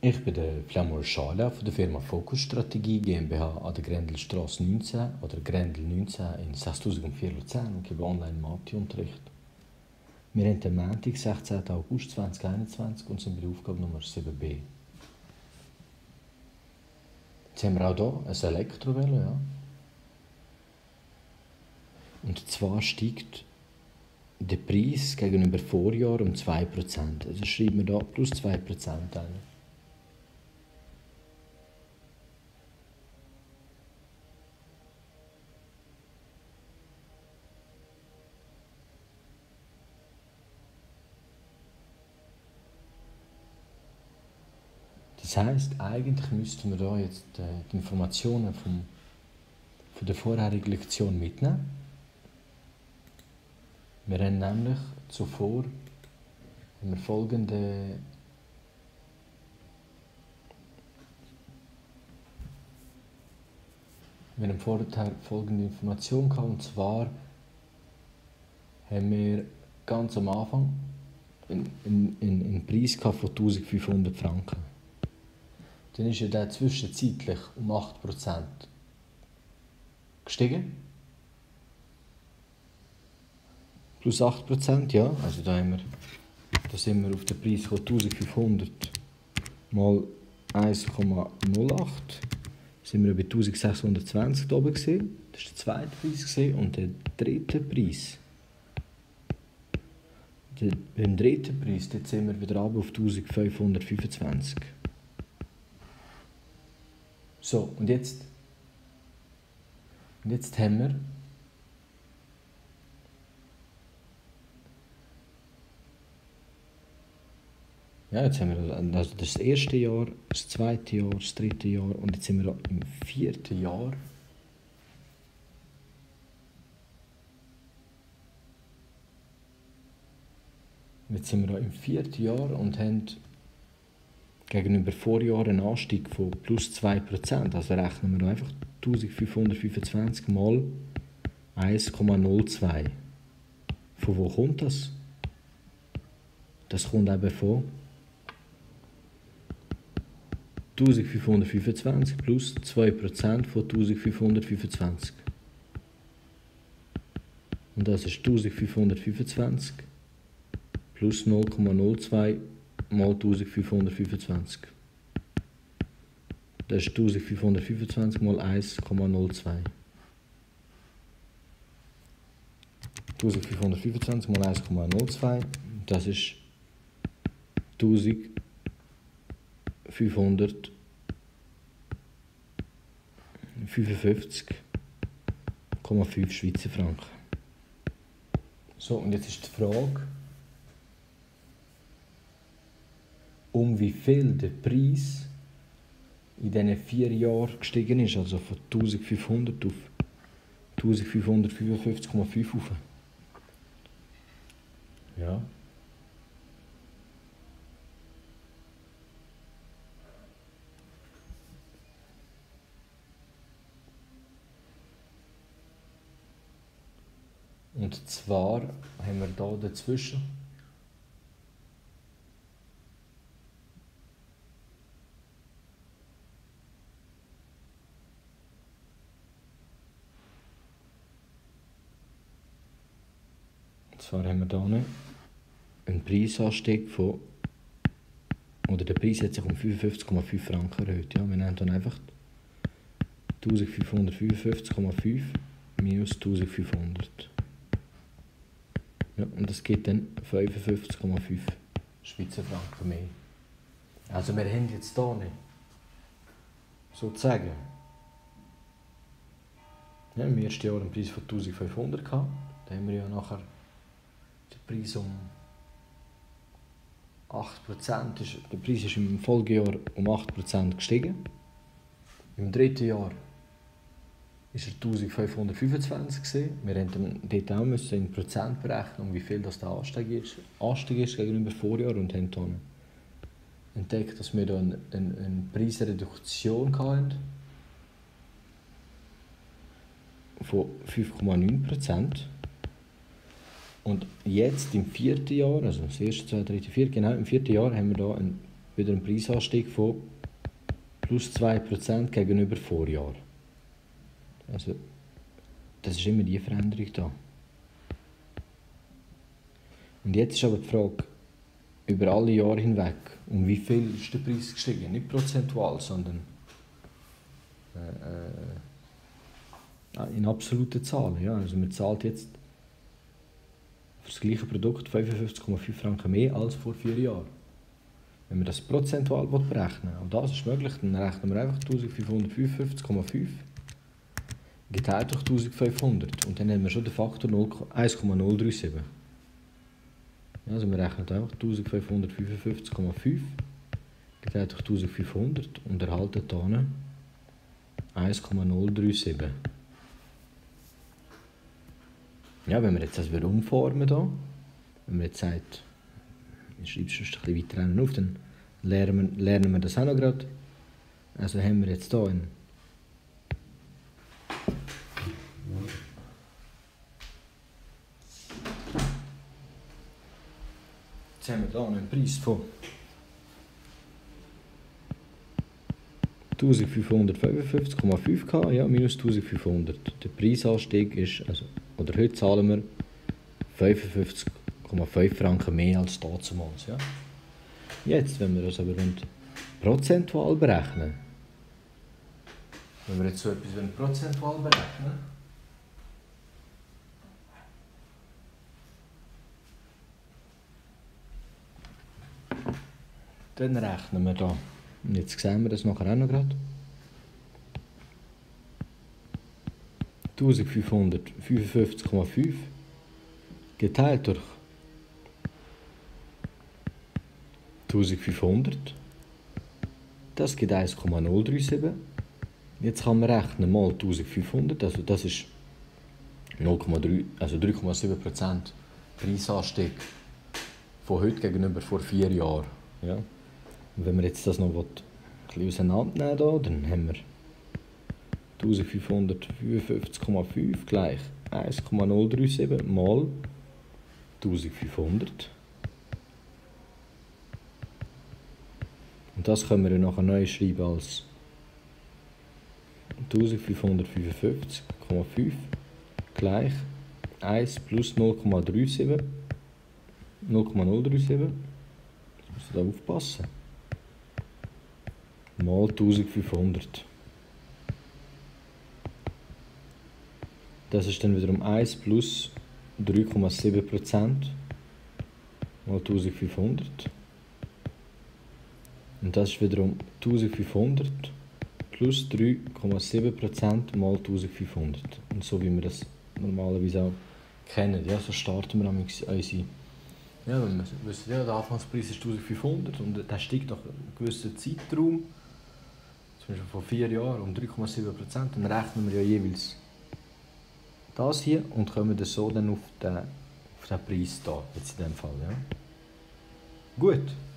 Ich bin der Flamur Schala von der Firma Focus Strategie GmbH an der Grendelstrasse 19 oder Grendel 19 in 6004 Luzern und gebe Online-Mathe-Unterricht. Wir haben den Montag, 16. August 2021 und sind bei der Aufgabe Nummer 7b. Jetzt haben wir auch hier ein Elektrovelo. Ja. Und zwar steigt der Preis gegenüber Vorjahr um 2%. Also schreiben wir hier plus 2% ein. Das heisst, eigentlich müssten wir hier jetzt die Informationen von der vorherigen Lektion mitnehmen. Wir haben nämlich zuvor folgende Information gehabt, und zwar haben wir ganz am Anfang einen Preis von 1500 Franken. Dann ist der zwischenzeitlich um 8% gestiegen. Plus 8%, ja. Also da sind wir auf den Preis von 1500 mal 1,08. Sind wir bei 1620 oben gesehen. Das war der zweite Preis gesehen. Und der dritte Preis. Beim dritten Preis dort sind wir wieder runter auf 1525. So, und jetzt haben wir jetzt haben wir also das erste Jahr, das zweite Jahr, das dritte Jahr und jetzt sind wir im vierten Jahr. Jetzt sind wir im vierten Jahr und haben gegenüber Vorjahr einen Anstieg von plus 2%. Also rechnen wir einfach 1525 mal 1,02. Von wo kommt das? Das kommt eben von 1525 plus 2% von 1525. Und das ist 1525 plus 0,02 mal 1525. Das ist 1525 mal 1,02. 1525 mal 1,02, das ist 1555,5 Schweizer Franken. So, und jetzt ist die Frage, um wie viel der Preis in diesen 4 Jahren gestiegen ist, also von 1500 auf 1555,5 auf. Ja. Und zwar haben wir hier dazwischen einen Preisanstieg von, oder der Preis hat sich um 55,5 Franken erhöht. Ja, wir nehmen dann einfach 1555,5 minus 1500. Ja, und das gibt dann 55,5 Schweizer Franken mehr. Also wir haben jetzt hier nicht, sozusagen, ja, im ersten Jahr einen Preis von 1500 gehabt. Da haben wir ja nachher den Preis um 8%. Der Preis ist im Folgejahr um 8% gestiegen. Im dritten Jahr war er 1525 gewesen. Wir mussten dort auch in Prozent berechnen, wie viel das der Anstieg ist gegenüber Vorjahr, und haben dann entdeckt, dass wir da eine Preisreduktion hatten von 5,9%. Und jetzt im vierten Jahr, also das erste, zweite, dritte, vierte, genau, im vierten Jahr haben wir da einen wieder ein Preisanstieg von plus 2% gegenüber Vorjahr. Also, das ist immer die Veränderung da. Und jetzt ist aber die Frage, über alle Jahre hinweg, um wie viel ist der Preis gestiegen? Nicht prozentual, sondern in absoluten Zahlen. Ja. Also man zahlt jetzt für das gleiche Produkt 55,5 Franken mehr als vor 4 Jahren. Wenn man das prozentual berechnen will, auch das ist möglich, dann rechnen wir einfach 1555,5 geteilt durch 1500 und dann haben wir schon den Faktor 1,037. Also wir rechnen einfach 1555,5 geteilt durch 1500 und erhalten hier 1,037. Ja, wenn wir jetzt das umformen hier, wenn man jetzt sagt, ich schreibe es ein bisschen weiter auf, dann lernen wir das auch noch gerade. Also haben wir jetzt hier einen Preis von 1555,5 ja, minus 1500. Der Preisanstieg ist, oder heute zahlen wir 55,5 Franken mehr als damals. Ja. Jetzt, wenn wir das aber prozentual berechnen, wenn wir jetzt so etwas prozentual berechnen, dann rechnen wir da. Und jetzt sehen wir das nachher auch noch gerade. 1555,5 geteilt durch 1500. Das gibt 1,037. Jetzt kann man rechnen mal 1500, also das ist 3,7% Preisanstieg von heute gegenüber vor 4 Jahren. Ja. Und wenn wir jetzt das noch ein bisschen auseinandernehmen, dann haben wir 1555,5 gleich 1,037 mal 1500. Und das können wir ja nachher neu schreiben als 1555,5 gleich 1 plus 0,037. Jetzt müssen wir da aufpassen. Mal 1500. Das ist dann wiederum 1 plus 3,7% mal 1500. Und das ist wiederum 1500 plus 3,7% mal 1500. Und so wie wir das normalerweise auch kennen. Ja, so starten wir unsere. Ja, wenn wir wissen, ja, der Anfangspreis ist 1500 und der steigt nach einem gewissen Zeitraum, zum Beispiel vor 4 Jahren, um 3,7%, dann rechnen wir ja jeweils das hier und kommen so dann auf den Preis da, jetzt in dem Fall. Ja. Gut.